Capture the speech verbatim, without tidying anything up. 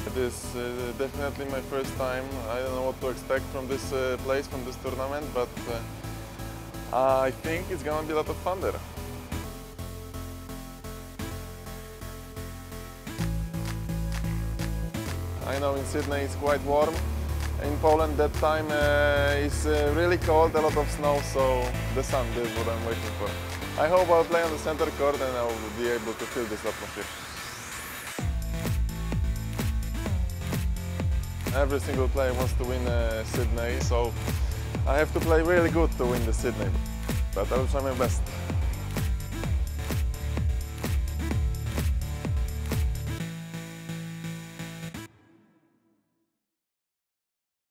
It is uh, definitely my first time. I don't know what to expect from this uh, place, from this tournament, but uh, I think it's gonna be a lot of fun there. I know in Sydney it's quite warm. In Poland that time uh, it's uh, really cold, a lot of snow, so the sun is what I'm waiting for. I hope I'll play on the center court and I'll be able to feel this atmosphere. Every single player wants to win uh, Sydney, so I have to play really good to win the Sydney, but I will try my best.